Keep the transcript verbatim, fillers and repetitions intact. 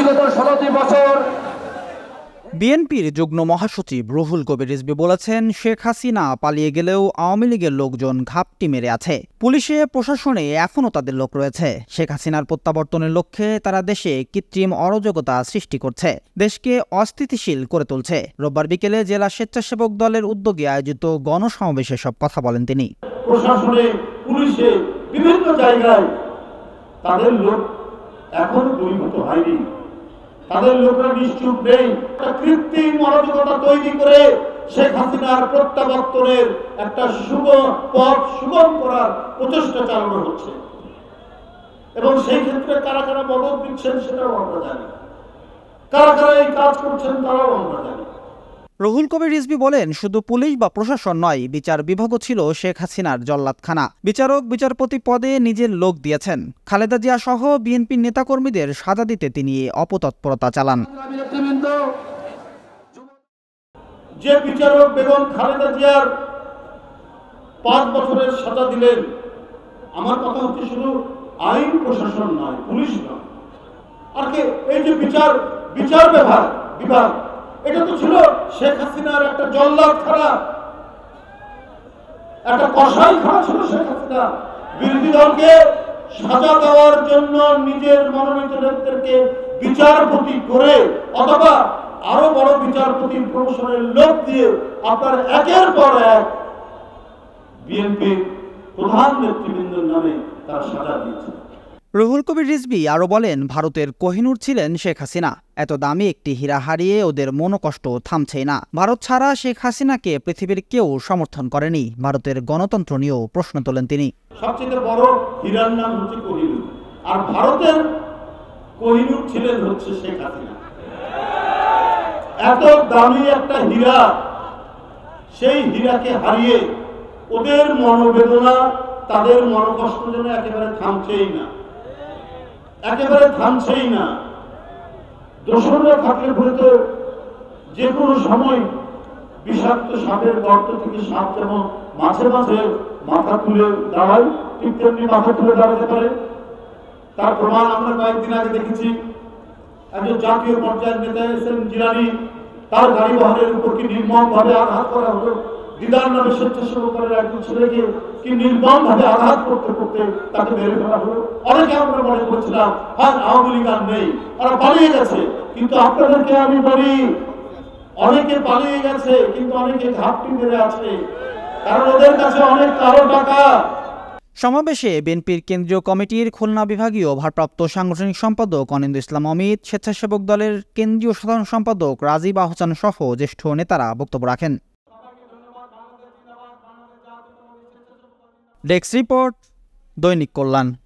বিগত ষোলোটি বছর। বিএনপির যুগ্ম মহাসচিব রুহুল কবির রিজভী বলেছেন, শেখ হাসিনা পালিয়ে গেলেও আওয়ামী লীগের লোকজন ঘাপটি মেরে আছে। পুলিশে প্রশাসনে এখনও তাদের লোক রয়েছে। শেখ হাসিনার প্রত্যাবর্তনের লক্ষ্যে তারা দেশে কৃত্রিম অরাজকতা সৃষ্টি করছে, দেশকে অস্থিতিশীল করে তুলছে। রোববার বিকেলে জেলা স্বেচ্ছাসেবক দলের উদ্যোগে আয়োজিত গণসমাবেশে সব কথা বলেন তিনি। প্রশাসনে, পুলিশে, বিভিন্ন জায়গায় তাদের লোক এখনো দূরীভূত হয়নি, তাদের লোকরা নিশ্চুপ নেই। একটা কৃত্রিম অরাজকতা তৈরি করে শেখ হাসিনার প্রত্যাবর্তনের একটা শুভ পথ সুগম করার প্রচেষ্টা চালানো হচ্ছে, এবং সেই ক্ষেত্রে কারা কারা মদত দিচ্ছেন সেটাও আমরা জানি, কারা কারা এই কাজ করছেন তারাও আমরা জানি। রুহুল কবির রিজভী বলেন, শুধু পুলিশ বা প্রশাসন নয়, বিচার বিভাগও ছিল শেখ হাসিনার জল্লাদখানা। বিচারক বিচারপতি পদে নিজের লোক দিয়েছেন। খালেদা জিয়া সহ বিএনপির নেতাকর্মীদের সাজা দিতে তিনি অপতৎপরতা চালান। যে বিচারক বেগম খালেদা জিয়ার পাঁচ বছরের সাজা দিলেন, আমার কথা হচ্ছে শুধু আইন প্রশাসন নয়, পুলিশ নয়, আর কে এই যে বিচার বিচার বিভাগ বিভাগ এটা তো ছিল শেখ হাসিনার একটা জল্লাদখানা, একটা কসাইখানা ছিল শেখ হাসিনা। বিরোধী দলকে সাজা দেওয়ার জন্য নিজের মনোনীত নেতাদেরকে বিচারপতি করে অথবা আরো বড় বিচারপতি প্রমোশনের লোক দিয়ে আপনার একের পর এক বিএনপির প্রধান নেতৃবৃন্দের নামে তার সাজা দিয়েছে। রুহুল কবির রিজভী আরও বলেন, ভারতের কোহিনূর ছিলেন শেখ হাসিনা। এত দামি একটি হীরা হারিয়ে ওদের মনোকষ্ট থামছেই না। ভারত ছাড়া শেখ হাসিনাকে পৃথিবীর কেউ সমর্থন করেনি। ভারতের গণতন্ত্র নিয়েও প্রশ্ন তোলেন তিনি। সবচেয়ে বড় হীরার নাম হচ্ছে কোহিনূর, আর ভারতের কোহিনূর ছিলেন হচ্ছে শেখ হাসিনা। এত দামি একটা হীরা, সেই হীরাকে হারিয়ে ওদের মনোবেদনা, তাদের মনোকষ্ট যেন একেবারে থামছেই না, একেবারে থামছেই না। দোসররা থাকলে হয়তো যে কোনো সময় বিষাক্ত সাপের গর্ত থেকে সাপ যেমন মাঝে মাঝে মাথা তুলে দাঁড়ায়, ঠিক তেমনি মাথা তুলে দাঁড়াতে পারে। তার প্রমাণ আমরা কয়েকদিন আগে দেখেছি। একজন জাতীয় পর্যায়ের নেতা এসেন জিলানি, তার গাড়ি বহরের উপর কি নির্মম ভাবে আঘাত করা হলো। দিদার নামে স্বেচ্ছাসেবকের একজন ছেলেকে কি নির্মম ভাবে আঘাত করতে করতে তাকে মেরে ফেলা হলো। অনেকে আমরা মনে করছিলাম আর আওয়ামী লীগ আর নেই, ওরা পালিয়ে গেছে, কিন্তু আপনাদেরকে আমি বলি অনেকে পালিয়ে গেছে, কিন্তু অনেকে ঘাপটি মেরে আছে, কারণ ওদের কাছে অনেক কালো টাকা। সমাবেশে বিএনপির কেন্দ্রীয় কমিটির খুলনা বিভাগীয় ভারপ্রাপ্ত সাংগঠনিক সম্পাদক অনিন্দ্য ইসলাম অমিত, স্বেচ্ছাসেবক দলের কেন্দ্রীয় সাধারণ সম্পাদক রাজীব আহসান সহ জ্যেষ্ঠ নেতারা বক্তব্য রাখেন। ডেস্ক রিপোর্ট, দৈনিক কল্যাণ।